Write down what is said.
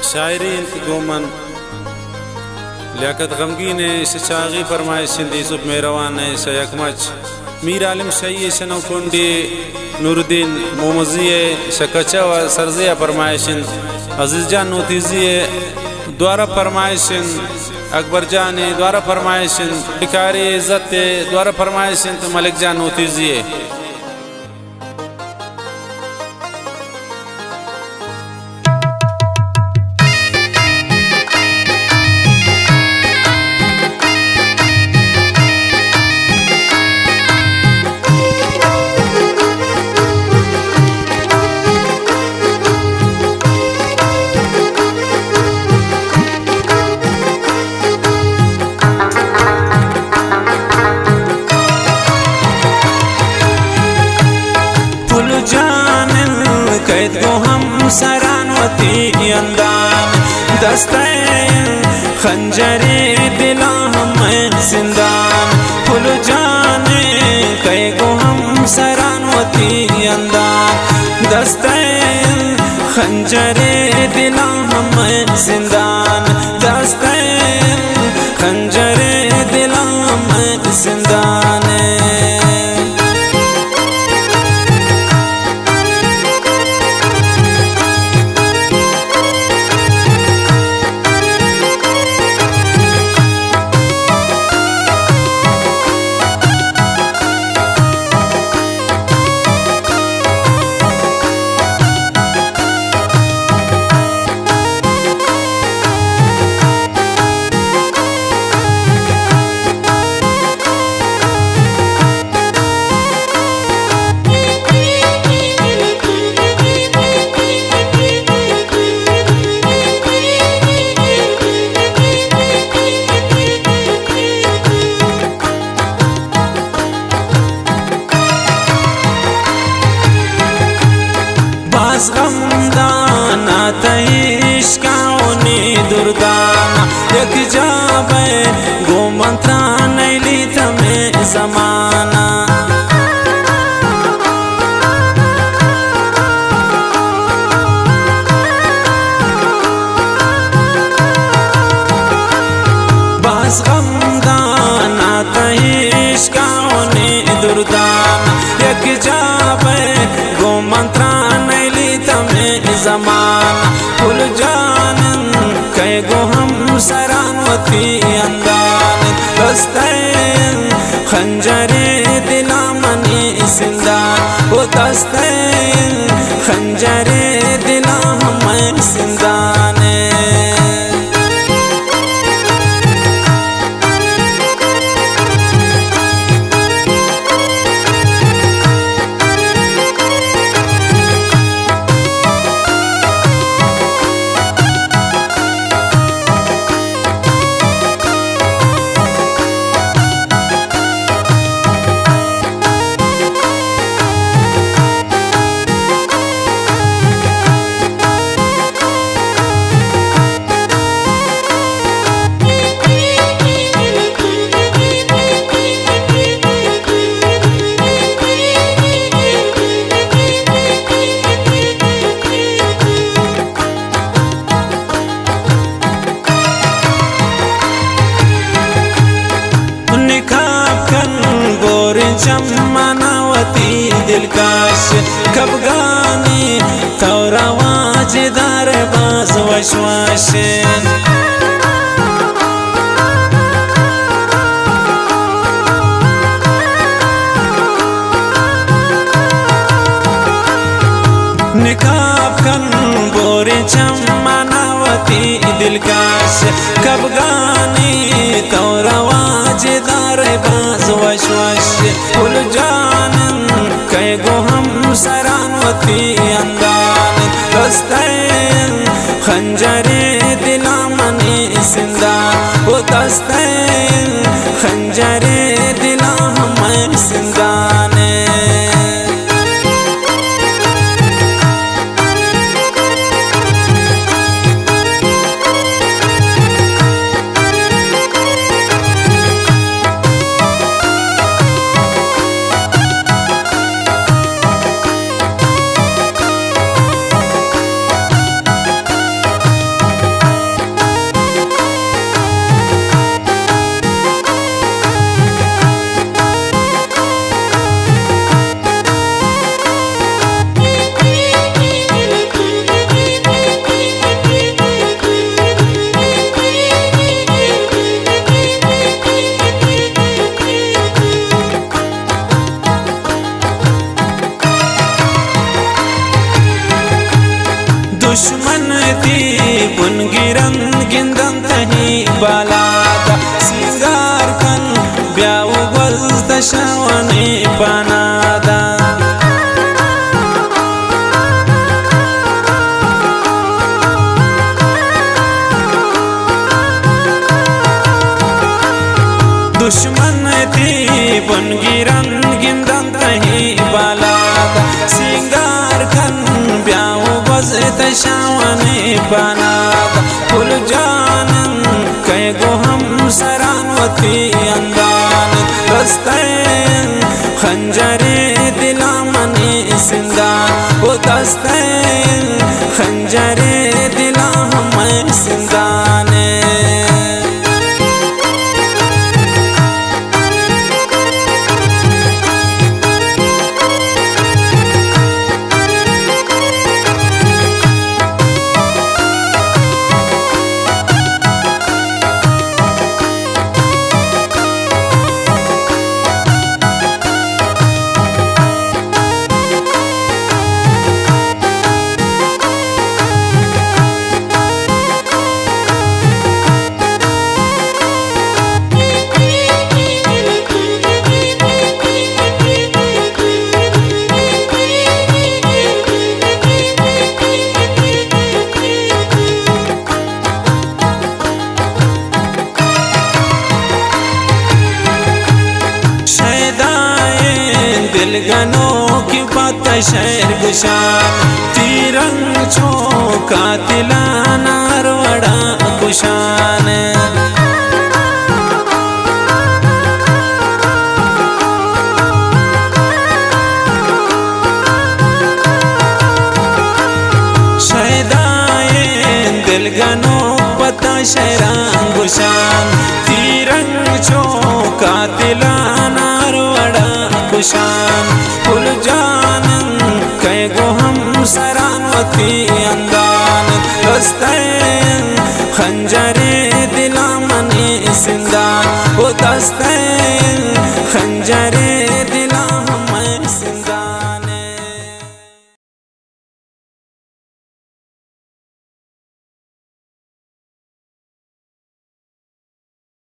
शायरी गोमन लियाकत गमगीन चागी फरमाइश यूसुफ मेहरवान यकमच मीर आलिम शही शनो कुंडी नूरुद्दीन मोमजी शकचा व सरजिया फरमाइश अजीज जान नोतीजी द्वारा फरमाइश अकबर जान द्वारा फरमाइश भिखारी इज्जत द्वारा फरमाइश मलिक जान नोतीजी कैद को हम सरानवती अंदान दस्ते खंजरे दिला हम जिंदान फुल जाने कैद को हम सरानवती अंदान दस्ते खंजरे दिला हम जिंदान दस्ते खंजरे दिला हम जिंदान गमदाना तइश्काओनी दुर्दाना एक जाबे गो मंत्रा नैली तमे जमाना बस गमदाना तइश्काओनी दुर्दाना एक जाबे गो मंत्रा जमाना फुल जान कै गो हम सरानवती अंदान दस्तैन खंजरे दिला मनी सिंदान वो दस्तैन खंजरे दिला हम सिंदान चमनावती दिलकाश कब गानी थोरा वाजेदार बाज वशवाश निकाब कन बोरे चमनावती दिलकाश कब गानी थोरा वाजेदार बाज वशवाश फुल जान कै गो हम सरानवती अंदान दस्तैन खंजरे दिला मनी सिंदान वो दस्तैन खंजरे दिला हम सिंदान दुश्मन थी पुनगिरन गिंदन तही बालादा सिंगार कन ब्याऊ गल्त शवने पनादा दुश्मन थी पुनगिरन गिंदन तही बालादा सिंगार कन ब्याऊ गल्त शवने पनादा फुल जानन कई गो हम सरानवती अंदान दस्तैन खंजरे दिला मने सिंदान वो दस्तैन खंजरे दिला हमें सिंदाने दिलगनों की बात शहर गुशान तिरंग छो कातिलाना रवड़ा कुशान शहदाए दिलगनों पता शहरान गुशान तिरंग छो कातिलाना रवड़ा कुशान फुल जानन कई गो हम सरानवती अंदान दस्तैन खंजरे दिला मने सिंदान वो दस्तैन